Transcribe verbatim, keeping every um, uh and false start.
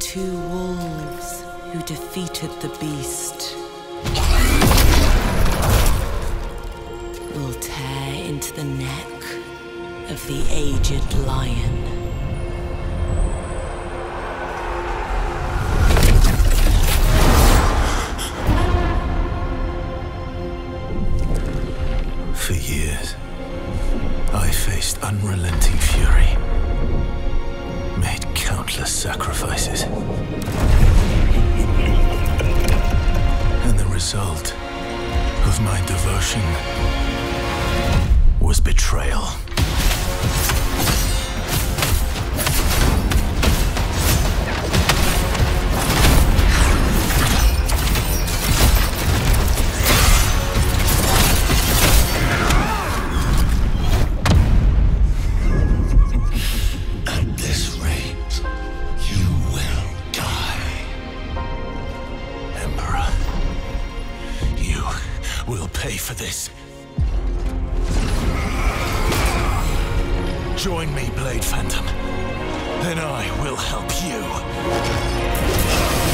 two wolves who defeated the beast will tear into the neck of the aged lion. For years, I faced unrelenting fury, made countless sacrifices. And the result of my devotion was betrayal. Will pay for this. Join me, Blade Phantom. Then I will help you.